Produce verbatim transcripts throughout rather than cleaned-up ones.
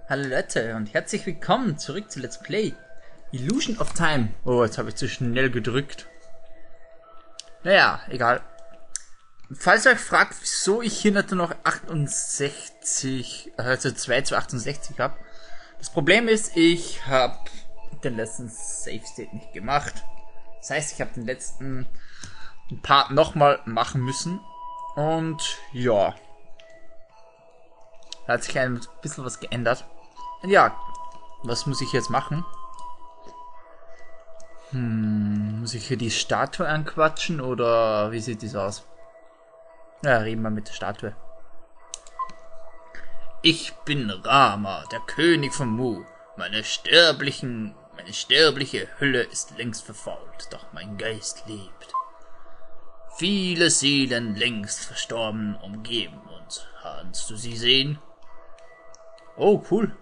Hallo Leute und herzlich willkommen zurück zu Let's Play Illusion of Time. Oh, jetzt habe ich zu schnell gedrückt. Naja, egal. Falls ihr euch fragt, wieso ich hier nicht noch achtundsechzig, also zwei zu achtundsechzig habe. Das Problem ist, ich habe den letzten Save State nicht gemacht. Das heißt, ich habe den letzten Part nochmal machen müssen. Und ja, da hat sich ein bisschen was geändert. Und ja, was muss ich jetzt machen? Hm, muss ich hier die Statue anquatschen oder wie sieht das aus? Ja, reden wir mit der Statue. Ich bin Rama, der König von Mu. Meine sterblichen, meine sterbliche Hülle ist längst verfault, doch mein Geist lebt. Viele Seelen längst verstorben umgeben uns. Kannst du sie sehen? Oh, cool.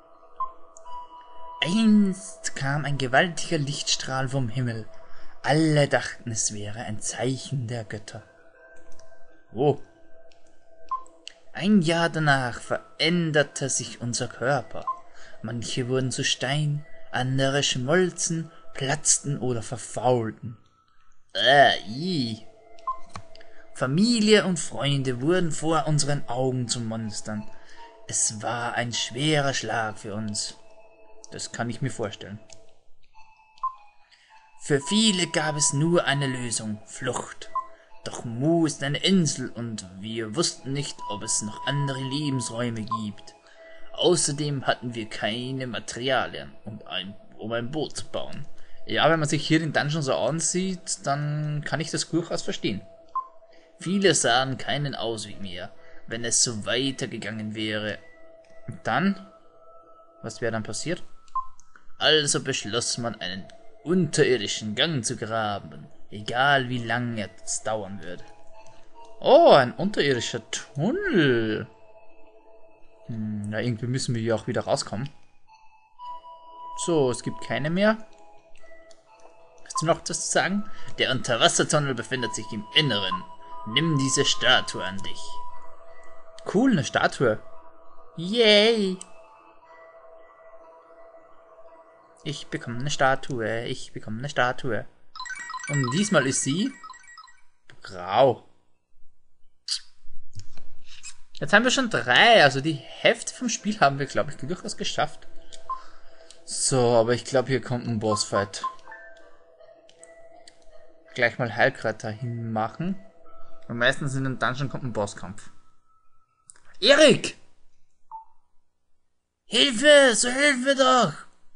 Einst kam ein gewaltiger Lichtstrahl vom Himmel. Alle dachten, es wäre ein Zeichen der Götter. Oh. Ein Jahr danach veränderte sich unser Körper. Manche wurden zu Stein, andere schmolzen, platzten oder verfaulten. Äh, i. Familie und Freunde wurden vor unseren Augen zu Monstern. Es war ein schwerer Schlag für uns. Das kann ich mir vorstellen. Für viele gab es nur eine Lösung, Flucht. Doch Mu ist eine Insel und wir wussten nicht, ob es noch andere Lebensräume gibt. Außerdem hatten wir keine Materialien, um ein, um ein Boot zu bauen. Ja, wenn man sich hier den Dungeon so ansieht, dann kann ich das durchaus verstehen. Viele sahen keinen Ausweg mehr, wenn es so weitergegangen wäre. Und dann? Was wäre dann passiert? Also beschloss man, einen unterirdischen Gang zu graben, egal wie lange es dauern würde. Oh, ein unterirdischer Tunnel. Hm, na, irgendwie müssen wir hier auch wieder rauskommen. So, es gibt keine mehr. Hast du noch was zu sagen? Der Unterwassertunnel befindet sich im Inneren. Nimm diese Statue an dich. Cool, eine Statue. Yay! Ich bekomme eine Statue, ich bekomme eine Statue. Und diesmal ist sie grau. Jetzt haben wir schon drei, also die Hälfte vom Spiel haben wir, glaube ich, durchaus geschafft. So, aber ich glaube, hier kommt ein Bossfight. Gleich mal Heilkräuter hinmachen. Und meistens in den Dungeon kommt ein Bosskampf. Erik! Hilfe! So Hilfe doch!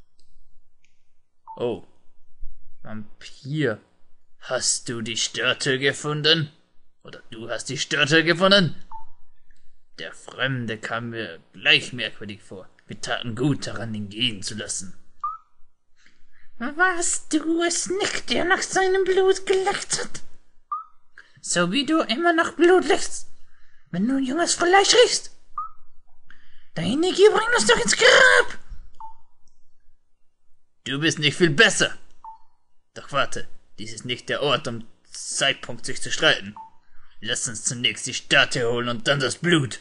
Oh. Vampir. Hast du die Statue gefunden? Oder du hast die Statue gefunden? Der Fremde kam mir gleich merkwürdig vor. Wir taten gut daran, ihn gehen zu lassen. Warst du es nicht, der nach seinem Blut geleckt hat? So wie du immer nach Blut leckst, wenn du ein junges Fleisch riechst. Deine Gier bringt uns doch ins Grab. Du bist nicht viel besser. Doch warte, dies ist nicht der Ort, um Zeitpunkt sich zu streiten. Lass uns zunächst die Statue holen und dann das Blut.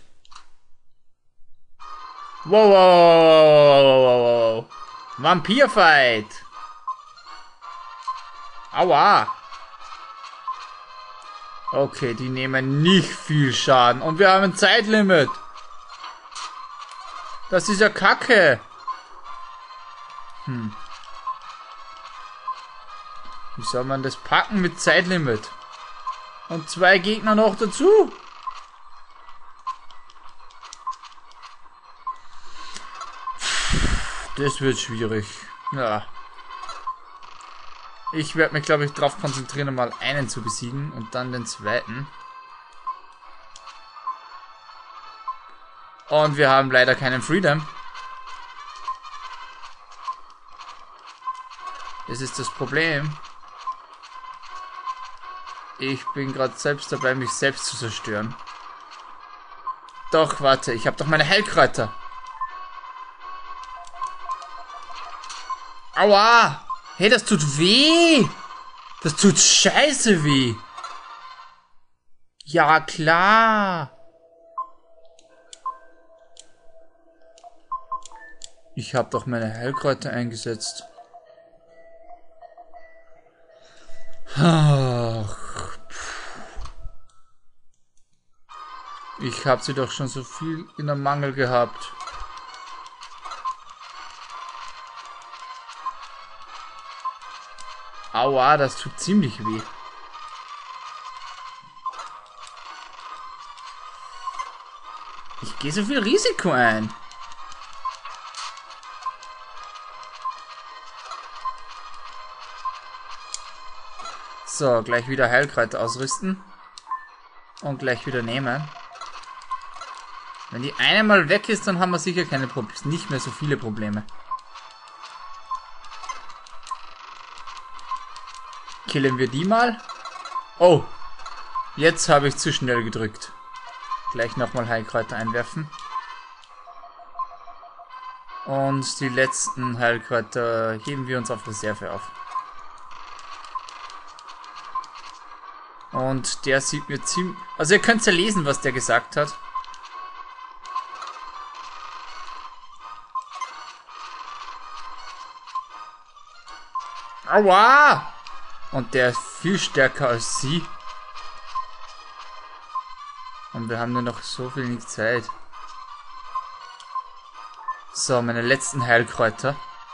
Wow, wow, wow, wow, wow, wow. Vampirfight. Aua. Okay, die nehmen nicht viel Schaden. Und wir haben ein Zeitlimit. Das ist ja Kacke. Hm. Wie soll man das packen mit Zeitlimit? Und zwei Gegner noch dazu? Das wird schwierig. Ja. Ich werde mich, glaube ich, darauf konzentrieren, mal einen zu besiegen und dann den zweiten. Und wir haben leider keinen Freedom. Das ist das Problem. Ich bin gerade selbst dabei, mich selbst zu zerstören. Doch, warte, ich habe doch meine Heilkräuter. Aua! Hey, das tut weh! Das tut scheiße weh! Ja, klar! Ich habe doch meine Heilkräuter eingesetzt. Ach, ich habe sie doch schon so viel in der Mangel gehabt. Aua, das tut ziemlich weh. Ich gehe so viel Risiko ein. So, gleich wieder Heilkräuter ausrüsten. Und gleich wieder nehmen. Wenn die eine mal weg ist, dann haben wir sicher keine Probleme. Nicht mehr so viele Probleme. Killen wir die mal. Oh. Jetzt habe ich zu schnell gedrückt. Gleich nochmal Heilkräuter einwerfen. Und die letzten Heilkräuter heben wir uns auf Reserve auf. Und der sieht mir ziemlich... Also ihr könnt ja lesen, was der gesagt hat. Aua! Und der ist viel stärker als sie. Und wir haben nur noch so wenig Zeit. So, meine letzten Heilkräuter.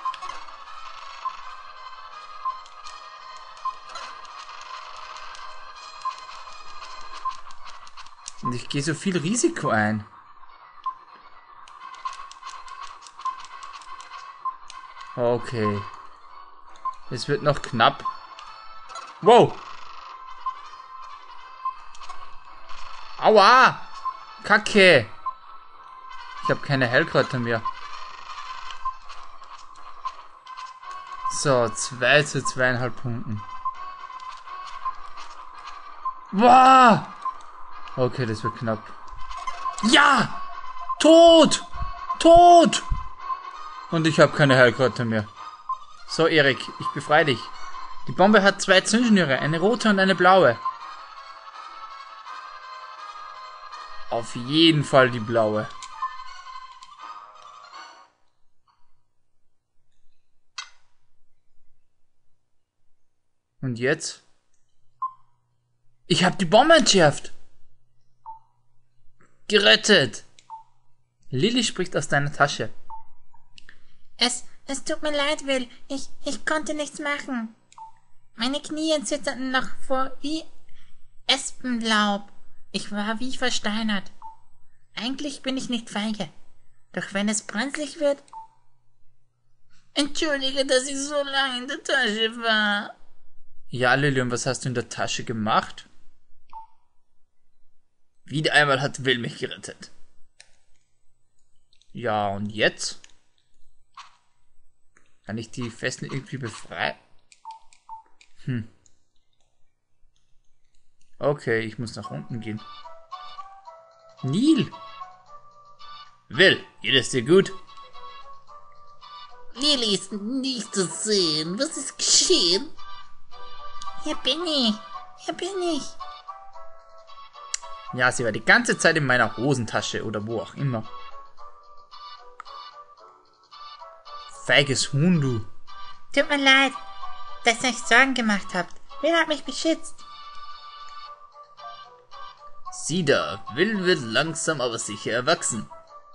Und ich gehe so viel Risiko ein. Okay. Es wird noch knapp. Wow! Aua! Kacke! Ich habe keine Heilkräuter mehr. So, zwei zu zweieinhalb Punkten. Wow! Okay, das wird knapp. Ja! Tot! Tot! Und ich habe keine Heilkräuter mehr. So, Erik, ich befreie dich. Die Bombe hat zwei Zündschnüre, eine rote und eine blaue. Auf jeden Fall die blaue. Und jetzt? Ich habe die Bombe entschärft. Gerettet. Lilly spricht aus deiner Tasche. Es, es tut mir leid, Will. Ich, ich konnte nichts machen. Meine Knie zitterten noch vor wie Espenlaub. Ich war wie versteinert. Eigentlich bin ich nicht feige. Doch wenn es brenzlig wird... Entschuldige, dass ich so lange in der Tasche war. Ja, Lilly, und was hast du in der Tasche gemacht? Wieder einmal hat Will mich gerettet. Ja, und jetzt? Kann ich die Fesseln irgendwie befreien? Hm. Okay, ich muss nach unten gehen. Neil! Will, geht es dir gut? Lilly ist nicht zu sehen. Was ist geschehen? Hier bin ich. Hier bin ich. Ja, sie war die ganze Zeit in meiner Hosentasche oder wo auch immer. Feiges Huhn, du. Tut mir leid, dass ihr euch Sorgen gemacht habt. Will hat mich beschützt. Sieh da, Will wird langsam aber sicher erwachsen.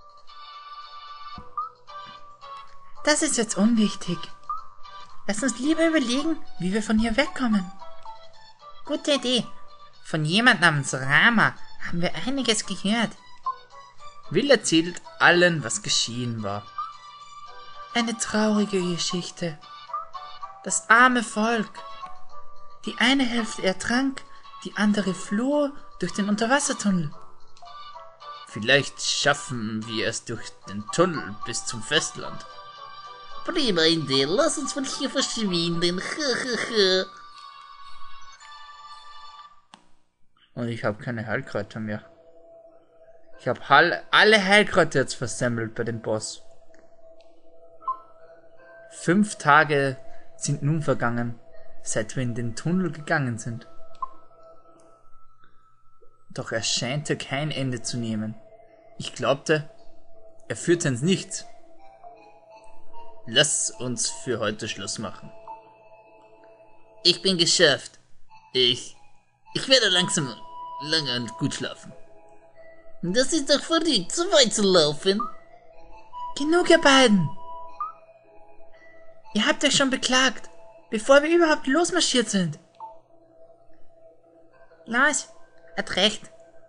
Das ist jetzt unwichtig. Lass uns lieber überlegen, wie wir von hier wegkommen. Gute Idee. Von jemand namens Rama haben wir einiges gehört. Will erzählt allen, was geschehen war. Eine traurige Geschichte. Das arme Volk. Die eine Hälfte ertrank, die andere floh durch den Unterwassertunnel. Vielleicht schaffen wir es durch den Tunnel bis zum Festland. Prima Idee, lass uns von hier verschwinden. Und ich habe keine Heilkräuter mehr. Ich habe alle Heilkräuter jetzt versemmelt bei dem Boss. Fünf Tage sind nun vergangen, seit wir in den Tunnel gegangen sind. Doch er scheinte kein Ende zu nehmen. Ich glaubte, er führte ins Nichts. Lass uns für heute Schluss machen. Ich bin geschafft. Ich... Ich werde langsam lange und gut schlafen. Das ist doch verrückt, so weit zu laufen. Genug, ihr beiden. Ihr habt euch schon beklagt, bevor wir überhaupt losmarschiert sind. Lars hat recht.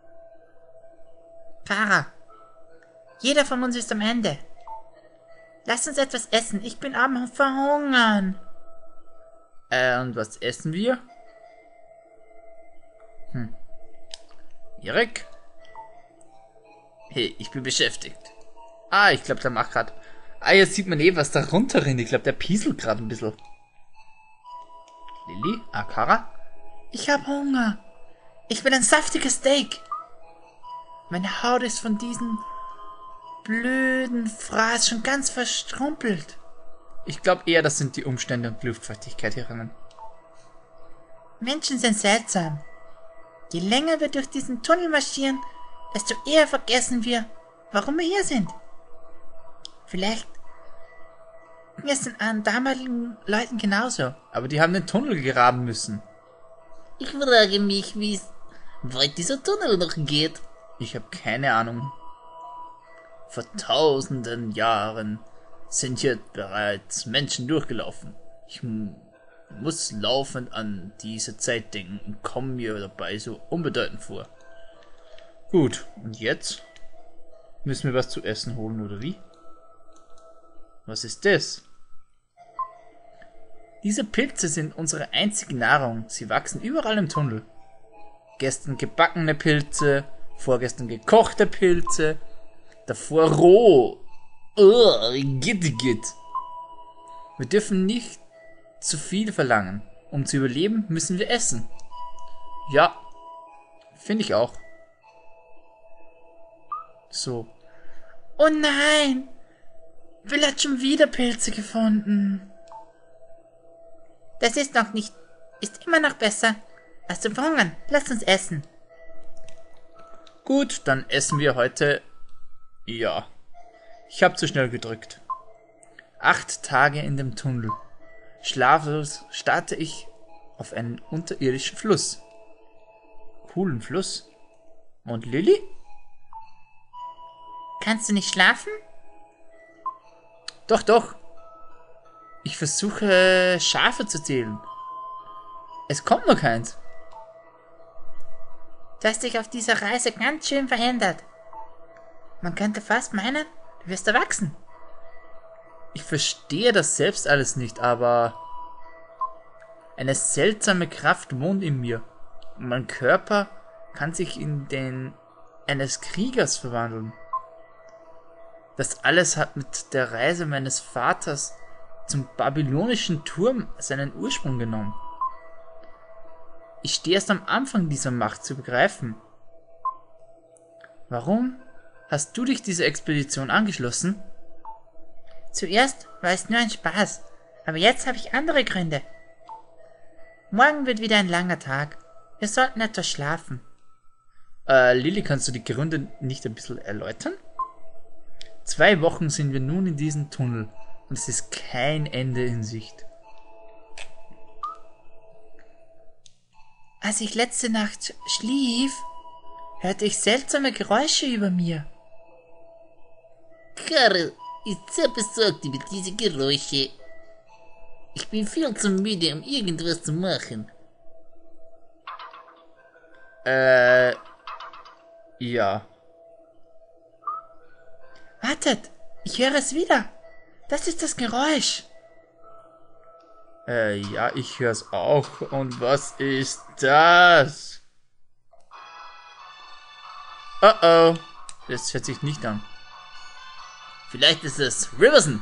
Fahrer, jeder von uns ist am Ende. Lasst uns etwas essen, ich bin am Verhungern. Äh, und was essen wir? Hm. Erik? Hey, ich bin beschäftigt. Ah, ich glaube, der macht grad... Ah, jetzt sieht man eh, was da runter rennt. Ich glaube, der pieselt gerade ein bisschen. Lilly? Ah, Kara? Ich hab Hunger. Ich will ein saftiges Steak. Meine Haut ist von diesem blöden Fraß schon ganz verstrumpelt. Ich glaube eher, das sind die Umstände und die Luftfeuchtigkeit hier drinnen. Menschen sind seltsam. Je länger wir durch diesen Tunnel marschieren, desto eher vergessen wir, warum wir hier sind. Vielleicht ging es den an damaligen Leuten genauso. Aber die haben den Tunnel graben müssen. Ich frage mich, wie weit dieser Tunnel noch geht. Ich habe keine Ahnung. Vor tausenden Jahren sind hier bereits Menschen durchgelaufen. Ich m- muss laufend an diese Zeit denken und komme mir dabei so unbedeutend vor. Gut, und jetzt? Müssen wir was zu essen holen, oder wie? Was ist das? Diese Pilze sind unsere einzige Nahrung. Sie wachsen überall im Tunnel. Gestern gebackene Pilze, vorgestern gekochte Pilze, davor roh. Oh, gittigit. Wir dürfen nicht zu viel verlangen. Um zu überleben, müssen wir essen. Ja, finde ich auch. So. Oh nein! Will hat schon wieder Pilze gefunden. Das ist noch nicht, ist immer noch besser als zu verhungern. Lasst uns essen. Gut, dann essen wir heute... Ja. Ich habe zu schnell gedrückt. Acht Tage in dem Tunnel. Schlaflos starte ich auf einen unterirdischen Fluss. Coolen Fluss. Und Lilly? Kannst du nicht schlafen? Doch, doch. Ich versuche Schafe zu zählen. Es kommt noch keins. Du hast dich auf dieser Reise ganz schön verändert. Man könnte fast meinen, du wirst erwachsen. Ich verstehe das selbst alles nicht, aber eine seltsame Kraft wohnt in mir. Und mein Körper kann sich in den eines Kriegers verwandeln. Das alles hat mit der Reise meines Vaters zum babylonischen Turm seinen Ursprung genommen. Ich stehe erst am Anfang dieser Macht zu begreifen. Warum hast du dich dieser Expedition angeschlossen? Zuerst war es nur ein Spaß, aber jetzt habe ich andere Gründe. Morgen wird wieder ein langer Tag. Wir sollten etwas schlafen. Äh, Lilly, kannst du die Gründe nicht ein bisschen erläutern? Zwei Wochen sind wir nun in diesem Tunnel und es ist kein Ende in Sicht. Als ich letzte Nacht schlief, hörte ich seltsame Geräusche über mir. Karl ist sehr besorgt über diese Geräusche. Ich bin viel zu müde, um irgendwas zu machen. Äh, ja. Wartet, ich höre es wieder. Das ist das Geräusch. Äh, ja, ich höre es auch. Und was ist das? Oh oh. Das hört sich nicht an. Vielleicht ist es Riverson.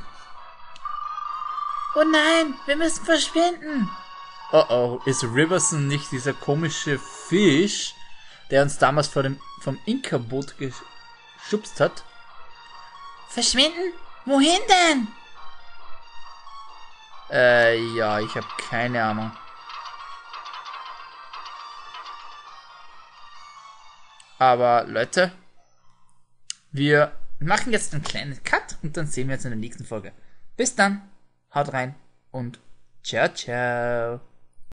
Oh nein, wir müssen verschwinden. Oh oh, ist Riverson nicht dieser komische Fisch, der uns damals vor dem, vom Inka-Boot geschubst hat? Verschwinden? Wohin denn? Äh, ja, ich habe keine Ahnung. Aber Leute, wir machen jetzt einen kleinen Cut und dann sehen wir uns in der nächsten Folge. Bis dann, haut rein und ciao, ciao.